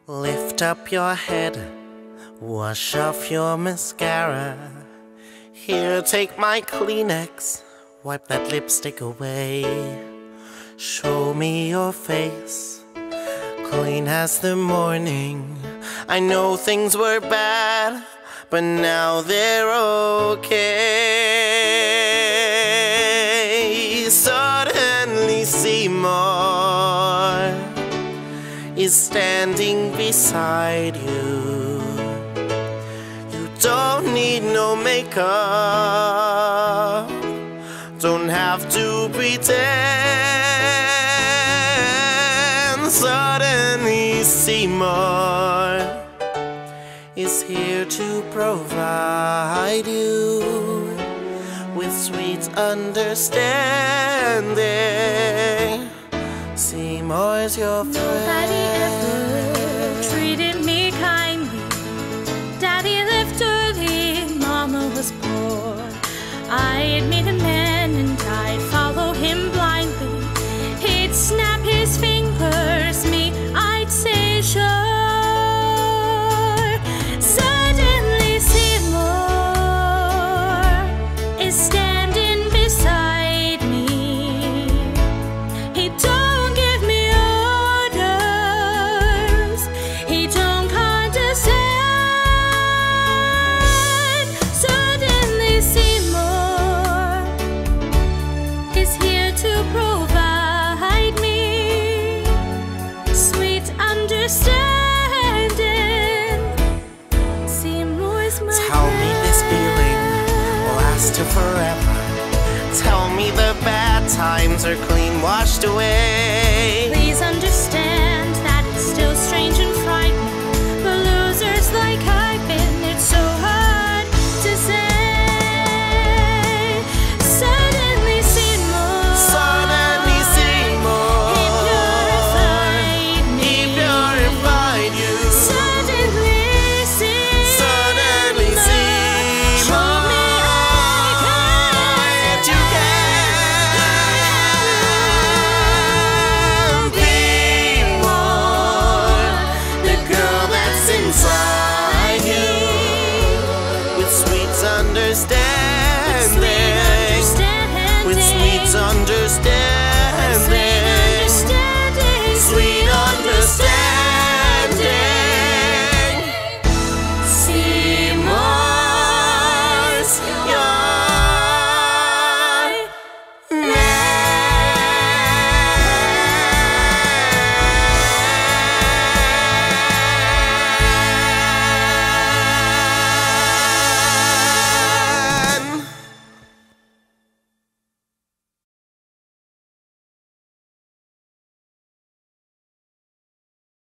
Lift up your head, wash off your mascara. Here, take my Kleenex, wipe that lipstick away. Show me your face, clean as the morning. I know things were bad, but now they're okay. Suddenly Seymour is standing beside you. You don't need no makeup, don't have to pretend. Suddenly Seymour is here to provide you with sweet understanding. Seymour's your friend. Nobody ever treated me kindly. Daddy lived early, Mama was poor. I'd meet a man and I'd follow him blindly. He'd snap his fingers, me, I'd say sure. Suddenly Seymour is standing beside me. He don't give me orders, he don't condescend. Suddenly Seymour is here to provide me sweet understanding. Seymour's my Tell me this feeling will last till forever. Tell me the bad times are clean washed away. Please understand that it's still strange and frightening. For losers like I've been, it's so hard to say. Suddenly Seymour, Suddenly Seymour, he purified me. he purified you. Suddenly Seymour, Suddenly Seymour, show me that you can be more. The girl that's inside you, with sweet understanding, with sweet understanding, sweet understanding.